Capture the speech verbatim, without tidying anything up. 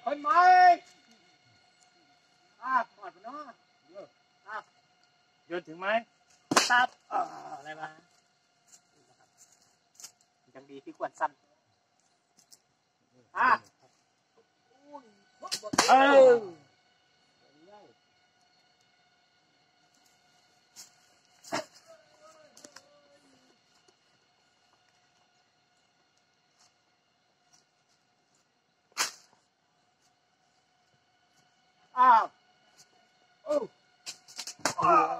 คนไหมอ่าถอดไปเนาะอ่ะโยนถึงไหมตับอะไรมายังดีที่ควรสั้นอ่ะเอออ้าวโอ้